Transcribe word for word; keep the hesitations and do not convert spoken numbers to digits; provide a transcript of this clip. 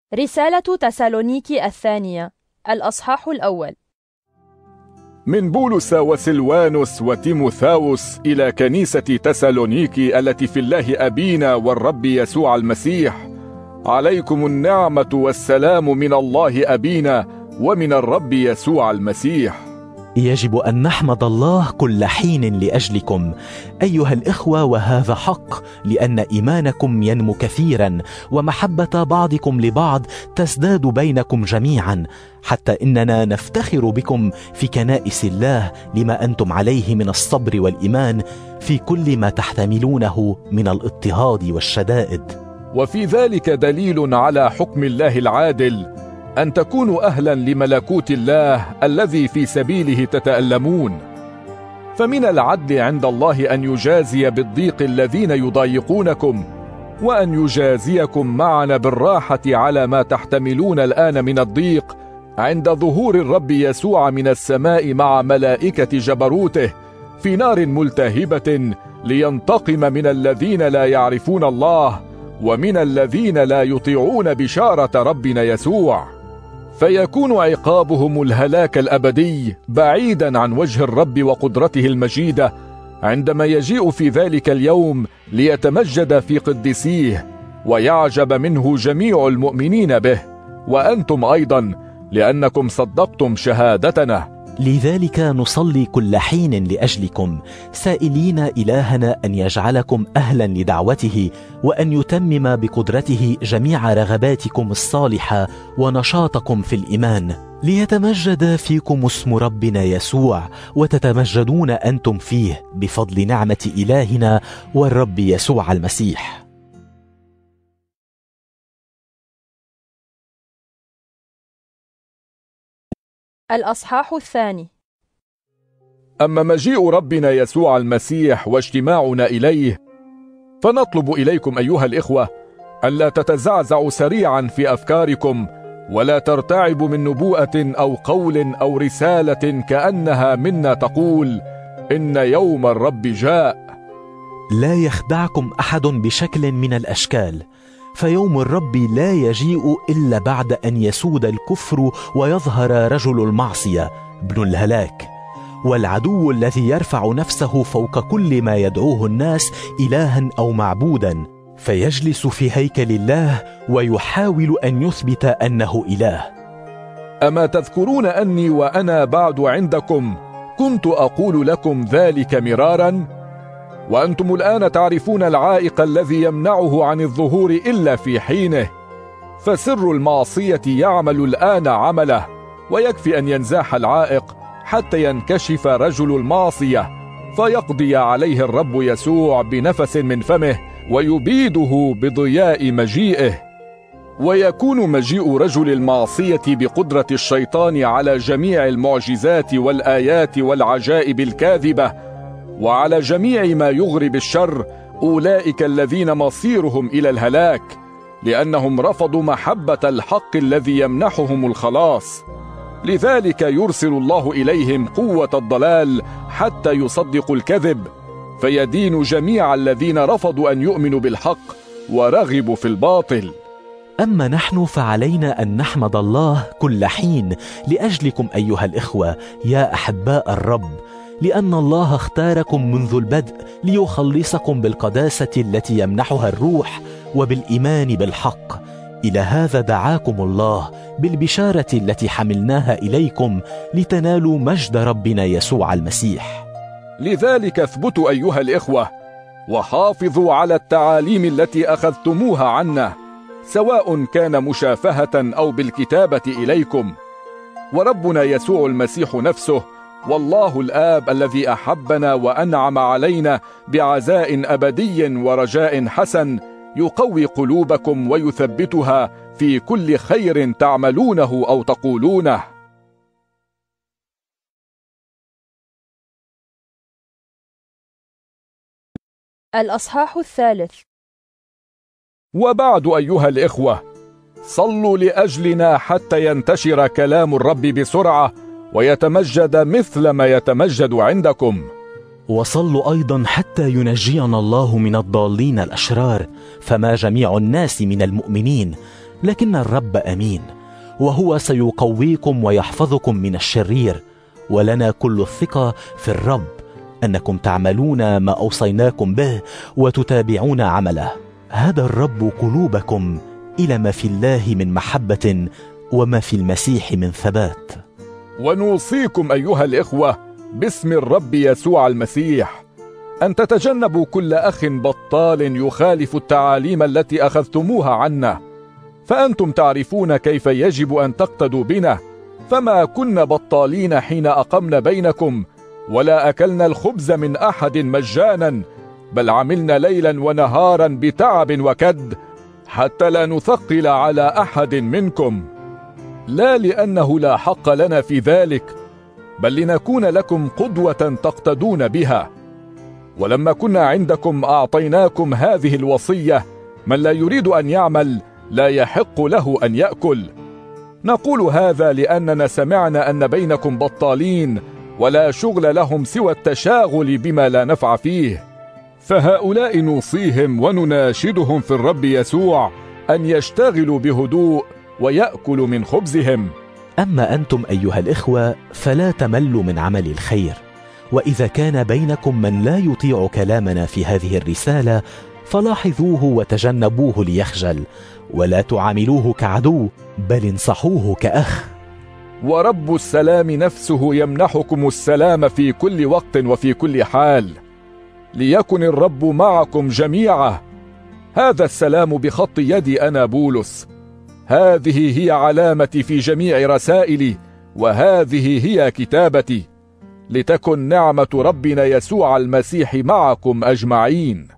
رسالة تسالونيكي الثانية الأصحاح الأول. من بولس وسلوانوس وتيموثاوس إلى كنيسة تسالونيكي التي في الله أبينا والرب يسوع المسيح، عليكم النعمة والسلام من الله أبينا ومن الرب يسوع المسيح. يجب أن نحمد الله كل حين لأجلكم أيها الإخوة، وهذا حق، لأن إيمانكم ينمو كثيرا ومحبة بعضكم لبعض تزداد بينكم جميعا، حتى إننا نفتخر بكم في كنائس الله لما أنتم عليه من الصبر والإيمان في كل ما تحتملونه من الاضطهاد والشدائد. وفي ذلك دليل على حكم الله العادل أن تكونوا أهلا لملكوت الله الذي في سبيله تتألمون. فمن العدل عند الله أن يجازي بالضيق الذين يضايقونكم، وأن يجازيكم معنا بالراحة على ما تحتملون الآن من الضيق عند ظهور الرب يسوع من السماء مع ملائكة جبروته في نار ملتهبة، لينتقم من الذين لا يعرفون الله ومن الذين لا يطيعون بشارة ربنا يسوع، فيكون عقابهم الهلاك الأبدي بعيدا عن وجه الرب وقدرته المجيدة، عندما يجيء في ذلك اليوم ليتمجد في قدسيه ويعجب منه جميع المؤمنين به، وأنتم أيضا، لأنكم صدقتم شهادتنا. لذلك نصلي كل حين لأجلكم، سائلين إلهنا أن يجعلكم أهلا لدعوته، وأن يتمم بقدرته جميع رغباتكم الصالحة ونشاطكم في الإيمان، ليتمجد فيكم اسم ربنا يسوع، وتتمجدون أنتم فيه بفضل نعمة إلهنا والرب يسوع المسيح. الأصحاح الثاني. أما مجيء ربنا يسوع المسيح واجتماعنا إليه، فنطلب إليكم أيها الإخوة ألا تتزعزعوا سريعا في أفكاركم، ولا ترتعبوا من نبوءة أو قول أو رسالة كأنها منا تقول إن يوم الرب جاء. لا يخدعكم أحد بشكل من الأشكال، فيوم الرب لا يجيء إلا بعد أن يسود الكفر ويظهر رجل المعصية ابن الهلاك، والعدو الذي يرفع نفسه فوق كل ما يدعوه الناس إلها أو معبودا، فيجلس في هيكل الله ويحاول أن يثبت أنه إله. أما تذكرون أني وأنا بعد عندكم كنت أقول لكم ذلك مرارا؟ وأنتم الآن تعرفون العائق الذي يمنعه عن الظهور إلا في حينه، فسر المعصية يعمل الآن عمله، ويكفي أن ينزاح العائق حتى ينكشف رجل المعصية، فيقضي عليه الرب يسوع بنفس من فمه ويبيده بضياء مجيئه. ويكون مجيء رجل المعصية بقدرة الشيطان على جميع المعجزات والآيات والعجائب الكاذبة، وعلى جميع ما يغري بالشر أولئك الذين مصيرهم إلى الهلاك، لأنهم رفضوا محبة الحق الذي يمنحهم الخلاص. لذلك يرسل الله إليهم قوة الضلال حتى يصدقوا الكذب، فيدين جميع الذين رفضوا أن يؤمنوا بالحق ورغبوا في الباطل. أما نحن فعلينا أن نحمد الله كل حين لأجلكم أيها الإخوة يا أحباء الرب، لأن الله اختاركم منذ البدء ليخلصكم بالقداسة التي يمنحها الروح وبالإيمان بالحق. إلى هذا دعاكم الله بالبشارة التي حملناها إليكم لتنالوا مجد ربنا يسوع المسيح. لذلك اثبتوا أيها الإخوة، وحافظوا على التعاليم التي أخذتموها عنا، سواء كان مشافهة أو بالكتابة إليكم. وربنا يسوع المسيح نفسه والله الآب الذي أحبنا وأنعم علينا بعزاء أبدي ورجاء حسن يقوي قلوبكم ويثبتها في كل خير تعملونه أو تقولونه. الأصحاح الثالث. وبعد أيها الإخوة، صلوا لأجلنا حتى ينتشر كلام الرب بسرعة ويتمجد مثل ما يتمجد عندكم. وصلوا أيضا حتى ينجينا الله من الضالين الأشرار، فما جميع الناس من المؤمنين، لكن الرب أمين، وهو سيقويكم ويحفظكم من الشرير. ولنا كل الثقة في الرب أنكم تعملون ما أوصيناكم به وتتابعون عمله. هدى الرب قلوبكم إلى ما في الله من محبة وما في المسيح من ثبات. ونوصيكم أيها الإخوة باسم الرب يسوع المسيح أن تتجنبوا كل أخ بطال يخالف التعاليم التي أخذتموها عنا، فأنتم تعرفون كيف يجب أن تقتدوا بنا، فما كنا بطالين حين أقمنا بينكم، ولا أكلنا الخبز من أحد مجانا، بل عملنا ليلا ونهارا بتعب وكد حتى لا نثقل على أحد منكم، لا لأنه لا حق لنا في ذلك، بل لنكون لكم قدوة تقتدون بها. ولما كنا عندكم أعطيناكم هذه الوصية: من لا يريد أن يعمل لا يحق له أن يأكل. نقول هذا لأننا سمعنا أن بينكم بطالين ولا شغل لهم سوى التشاغل بما لا نفع فيه، فهؤلاء نوصيهم ونناشدهم في الرب يسوع أن يشتغلوا بهدوء ويأكلوا من خبزهم. أما أنتم أيها الإخوة فلا تملوا من عمل الخير، وإذا كان بينكم من لا يطيع كلامنا في هذه الرسالة فلاحظوه وتجنبوه ليخجل، ولا تعاملوه كعدو بل انصحوه كأخ. ورب السلام نفسه يمنحكم السلام في كل وقت وفي كل حال. ليكن الرب معكم جميعا. هذا السلام بخط يدي أنا بولس. هذه هي علامتي في جميع رسائلي، وهذه هي كتابتي. لتكن نعمة ربنا يسوع المسيح معكم أجمعين.